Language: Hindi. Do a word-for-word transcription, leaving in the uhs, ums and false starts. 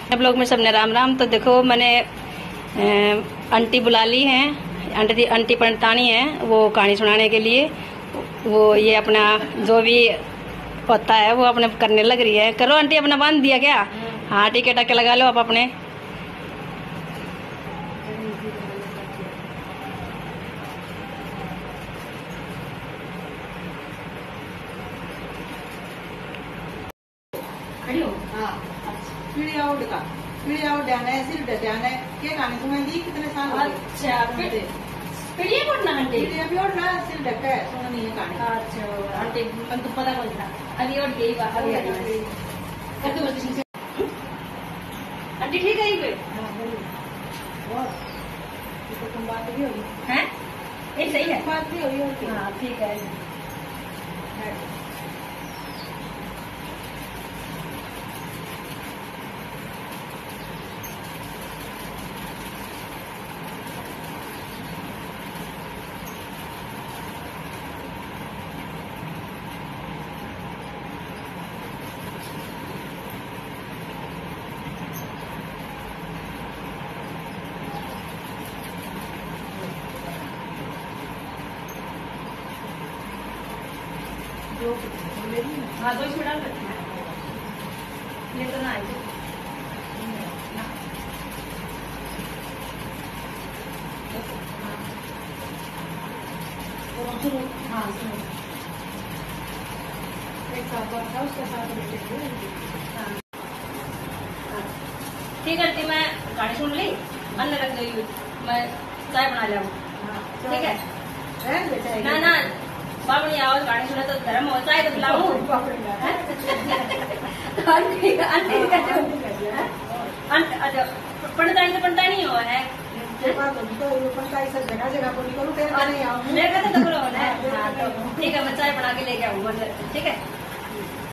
ब्लॉग में सबने राम राम। तो देखो मैंने आंटी बुला ली हैं, आंटी आंटी पंडतानी है, वो कहानी सुनाने के लिए। वो ये अपना जो भी होता है वो अपने करने लग रही है। करो आंटी, अपना बांध दिया क्या? हाँ टीके टाके लगा लो आप अपने। खड़ी हो? हाँ। पीढ़ी आउट का पीढ़ी आउट ध्यान है, सिर ध्यान है। क्या कहानी सुनाएंगी? कितने साल हो गए? अच्छा पीढ़ी पढ़ना आंटी? पीढ़ी अभी और ना सिर ढका है, सुननी है कहानी। अच्छा आंटी मन तो पता कौन था अभी और यही बात अभी आंटी ठीक है ये तुम बात भी होगी हैं? ये सही है, बात भी होगी। हाँ ठीक है। हाँ दो इसमें डाल सकते हैं, ये तो ना आएगी। हाँ सुनो एक साथ था उसके साथ ठीक है। मैं गाड़ी सुन ली, अन्य रख गई, मैं चाय बना लिया। ठीक है ना ना बाबड़ी आओ, गाड़ी सुने तो धर्म होता है तो पिलाऊं। पंडतानी तो पंडतानी हो है, जगह जगह पर निकलू ठीक है मैं चाय बना के लेके आऊँ। ठीक है।